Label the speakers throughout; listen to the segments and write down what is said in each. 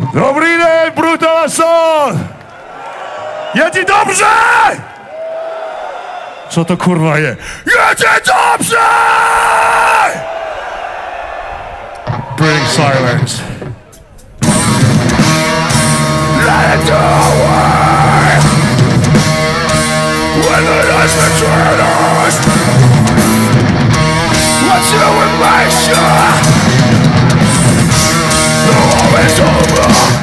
Speaker 1: Dobrý den, brutalason! Je ti dobře? Co to kurva je? Je ti dobře? Bring silence. Let it go away. When the nights between us. What's your information? The war is over.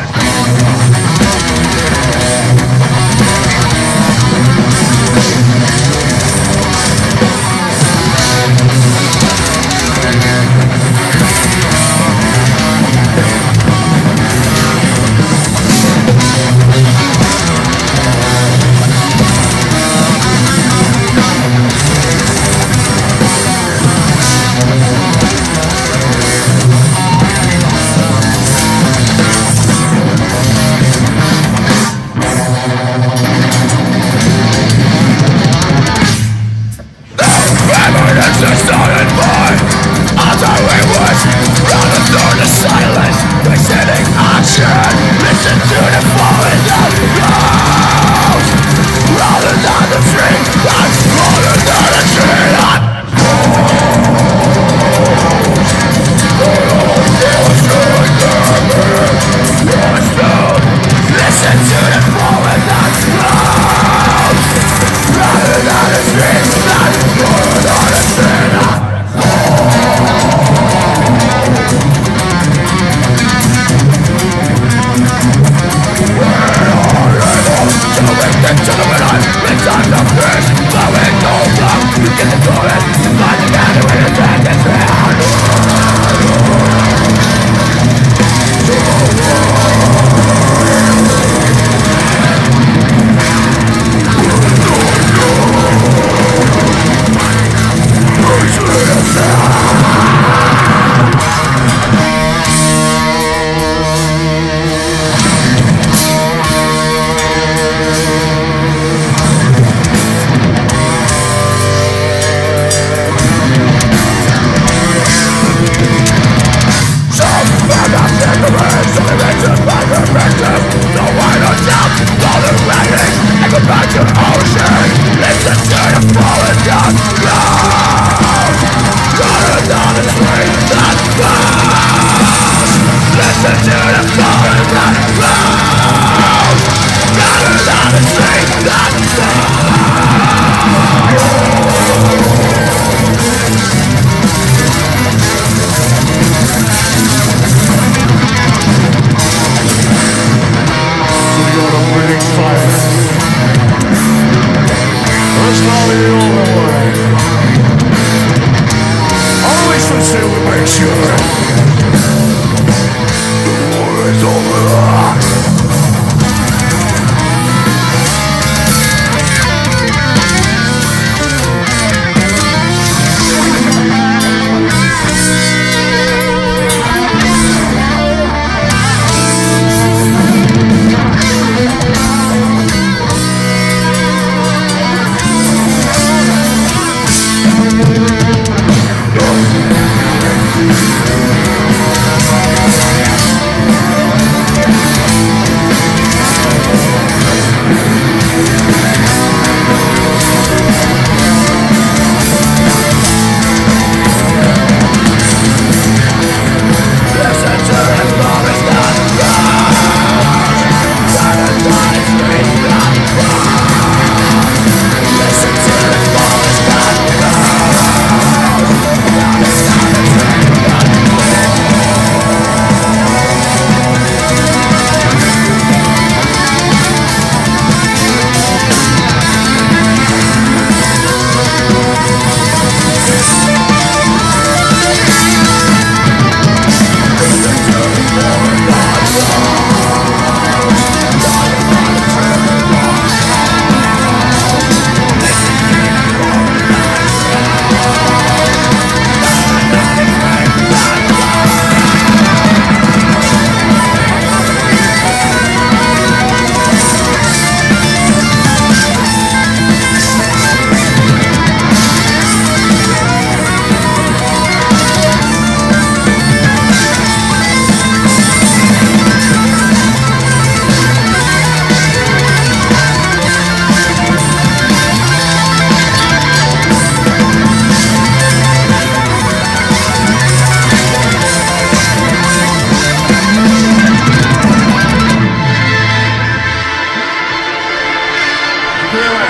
Speaker 2: man.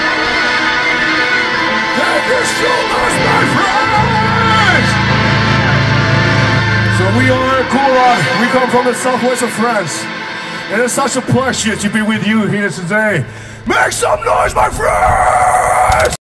Speaker 2: Thank you so much, my friends. So we are Gorod. We come from the southwest of France. It is such a pleasure to be with you here today. Make some noise, my friends!